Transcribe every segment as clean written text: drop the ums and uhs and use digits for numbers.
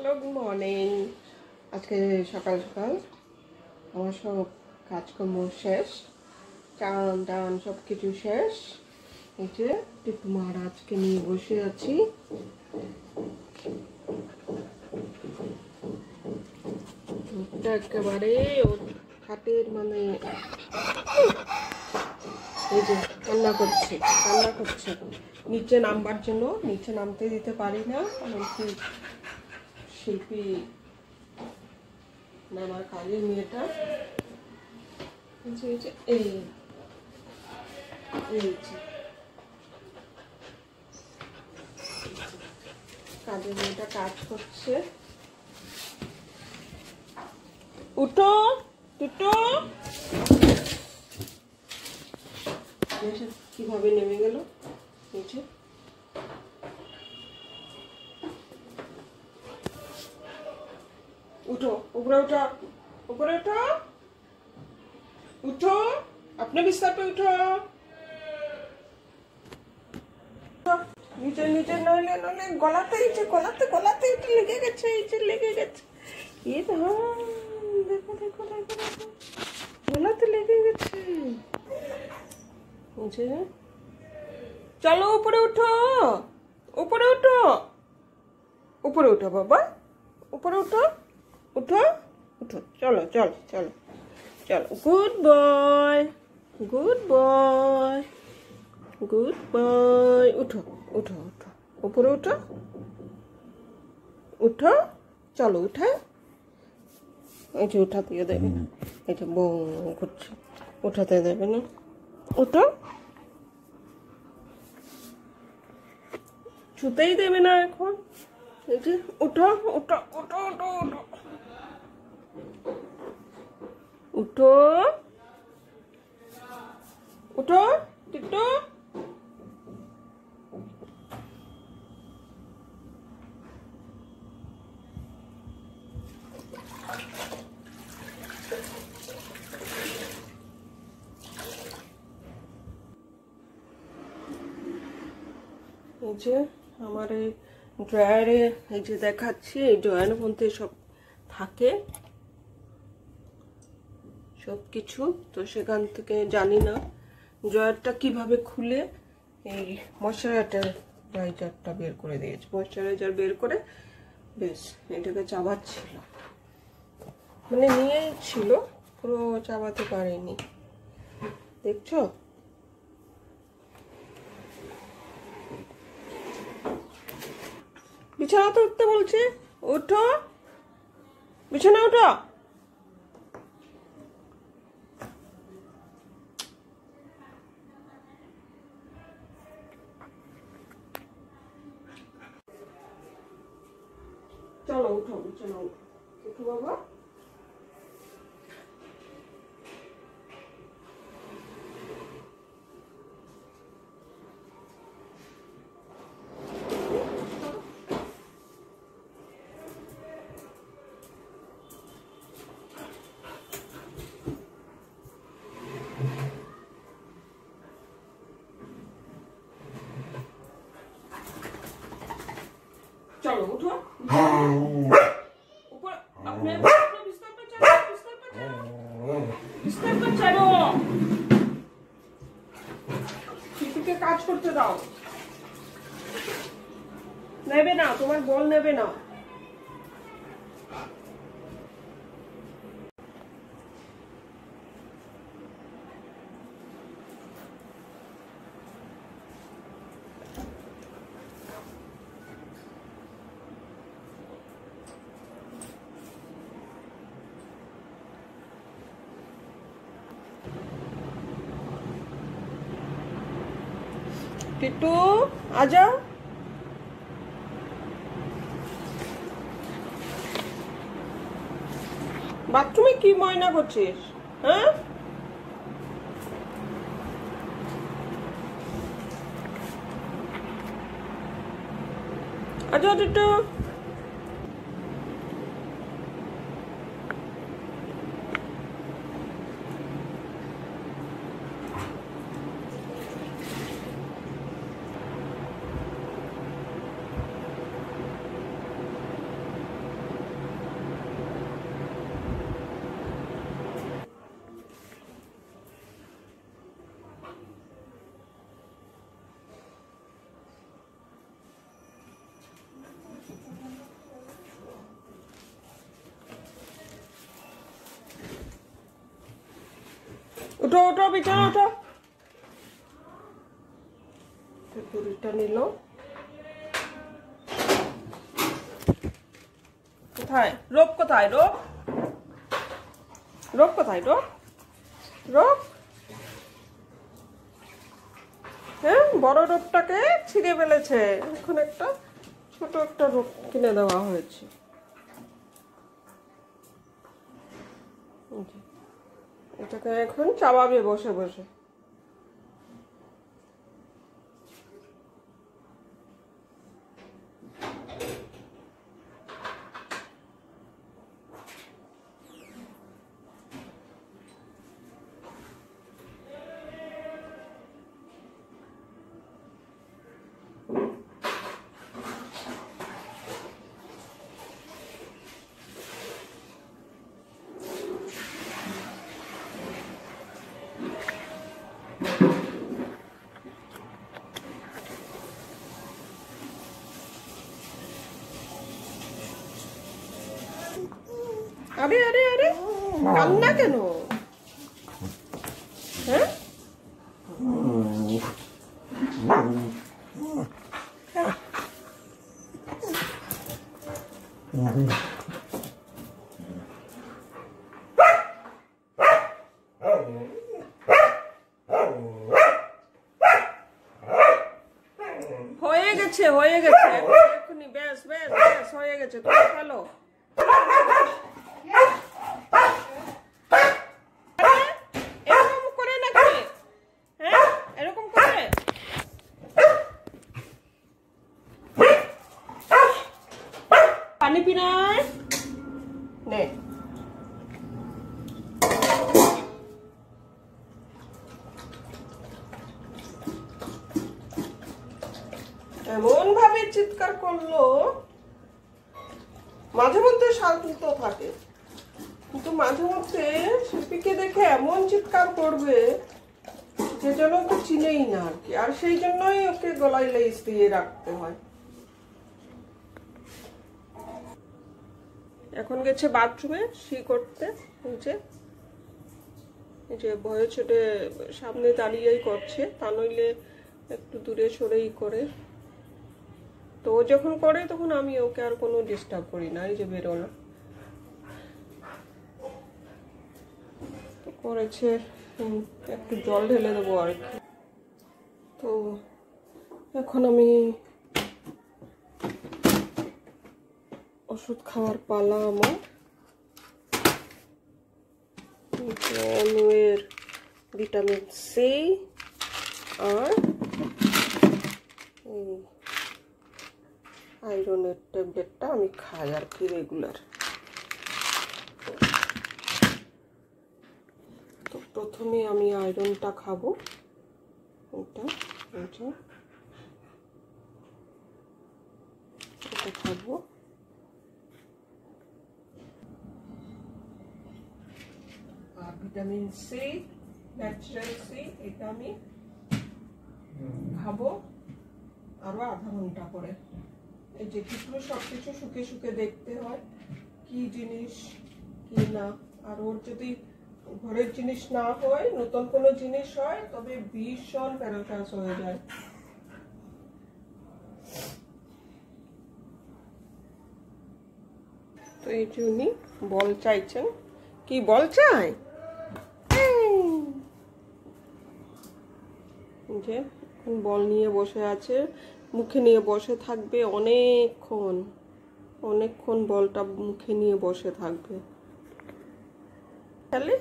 Hello, good morning. আজকে সকাল সকাল আমার সব কাজকর্ম শেষ, চান টান সব কিছু শেষ। এই যে টিপু মহারাজকে নিয়ে বসে আছি। একেবারে ওর খাটের মানে এই যে কান্না করছে নিচে নামবার জন্য। নিচে নামতে দিতে পারি না, কারণ কি শিল্পী আমার কাজের মেয়েটা এই কাজের মেয়েটা কাজ করছে। উঠো টুটো, কিভাবে নেমে গেল নিচে। उठो, ऊपर उठो, ऊपर उठो, उठो, अपने बिस्तर पे उठो। नीचे नीचे नहले नहले गलाते गलाते गलाते लेगे गेছে लेगे गेছে। ये तो देखो देखो देखो गलाते लेगे गेছে। मुझे चलो ऊपर उठो, ऊपर उठो, ऊपर उठो बाबा, ऊपर उठो, उठो उठो, चलो चलो चलो चलो, good boy good boy good boy. उठो उठो उठो, ऊपर उठो उठो, चलो उठा। এই যে উঠাতে দেবে না, এই যে বউ করছে, উঠাতে দেবে না। উঠো, ছুতেই দেবে না এখন। এই যে উঠো উঠো উঠো উঠো উঠো उठो उठो टिट्टू। এই যে আমার এই ড্রয়ারে এই যে দেখাচ্ছি, এই ড্রয়ারের মধ্যে সব থাকে সব কিছু। তো সেখান থেকে জানি না ড্রয়ারটা কিভাবে খুলে এই ময়শ্চারাইজারটা বের করে দিয়েছে। ময়শ্চারাইজার বের করে বেশ এটাকে চাবাচ্ছিল, মানে নিয়েছিল, পুরো চাবাতে পারেনি। দেখছো, বিছানাতে উঠতে বলছে। ওঠো, বিছানা ওঠো। चलो उठो, चलो उठो बाबा। चलो उठो, ऊपर अपने बिस्तर पे चलो, बिस्तर पे चलो, बिस्तर पे चलो। শিশুকে কাজ করতে দাও। নেবে না, তোমার বল নেবে না। टिट्टू आजा, বাথরুমে কি ময়না করছিস? হ্যাঁ, আজা টিট্টু। উঠো উঠো বিছানা উঠো। পুরিটা নিল। কোথায় রোপ? কোথায় রোপ? রোপ কোথায়? Rope rope. হ্যাঁ, বড় রোপটাকে ছিঁড়ে ফেলেছে। এখন একটা ছোট একটা রোপ কিনে দেওয়া হয়েছে। এটাকে এখন চাবাবে বসে বসে। আরে আরে আরে, কান্না কেন? হ্যাঁ, হয়ে গেছে হয়ে গেছে এখনই। ব্যাস ব্যাস ব্যাস, হয়ে গেছে। তুমি খেলো। এরকম করে নাকি? হ্যাঁ, এরকম করে। পানি পিনায় নে। এমন ভাবে চিৎকার করলো, মাঝে মধ্যে শান্ত থাকে, কিন্তু মাঝে মধ্যে শিল্পীকে দেখে এমন চিৎকার করবে যে যেন ওকে চিনেই না আর কি। আর সেই জন্যই ওকে গলায় লেস দিয়ে রাখতে হয়। এখন গেছে বাথরুমে শি করতে। এই যে ভয়ে ছোটে সামনে দাঁড়িয়েই করছে, তা নইলে একটু দূরে সরেই করে। তো ও যখন করে তখন আমি ওকে আর কোনো ডিস্টার্ব করি না। এই যে বেরোলো, তো করেছে। একটু জল ঢেলে দেবো আর কি। তো এখন আমি ওষুধ খাওয়ার পালা আমার। এর ভিটামিন সি আর আয়রনের ট্যাবলেটটা আমি খাই আর কি রেগুলার। তো প্রথমে আমি আয়রনটা খাবো। এটা খাবো। আর ভিটামিন সি, ন্যাচারাল সি, এটা আমি খাবো আরো আধা ঘন্টা করে। এই যে কিছু সবকিছু শুকে শুকে দেখতে হয় কি জিনিস কি না। আর ওর যদি ঘরের জিনিস না হয়, নতুন কোনো জিনিস হয়, তবে ভীষণ প্যারালাইসিস হয়ে যায়। তো এই জন্যই বল চাইছেন। কি বল চাই? যে বল নিয়ে বসে আছে, মুখে নিয়ে বসে থাকবে অনেকক্ষণ অনেকক্ষণ। বলটা মুখে নিয়ে বসে থাকবে। তাহলে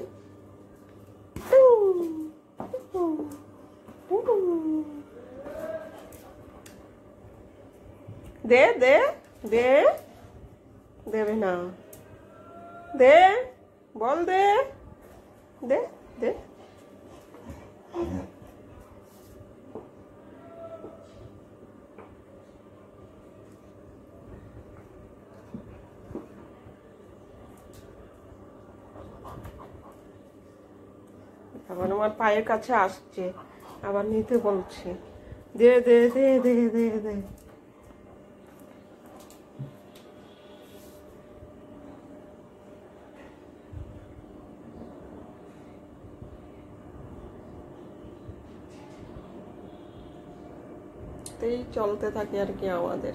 দে দে দে, দেবে না। দে বল, দে দে দে। আবার আমার পায়ের কাছে আসছে, আবার নিতে বলছে। দে দে দে দে দে দে। আস্তেই চলতে থাকে আর কি আমাদের।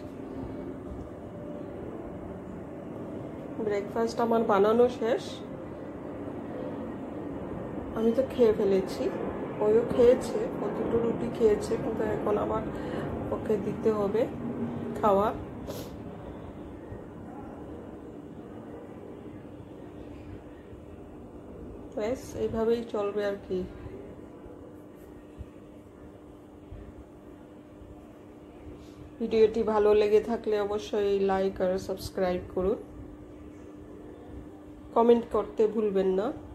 ব্রেকফাস্ট আমার বানানো শেষ, আমি তো খেয়ে ফেলেছি, ওইও খেয়েছে, ও দুটো রুটি খেয়েছে, কিন্তু এখন আবার ওকে দিতে হবে খাওয়া। ব্যাস এইভাবেই চলবে আর কি। ভিডিওটি ভালো লেগে থাকলে অবশ্যই লাইক আর সাবস্ক্রাইব করুন, কমেন্ট করতে ভুলবেন না।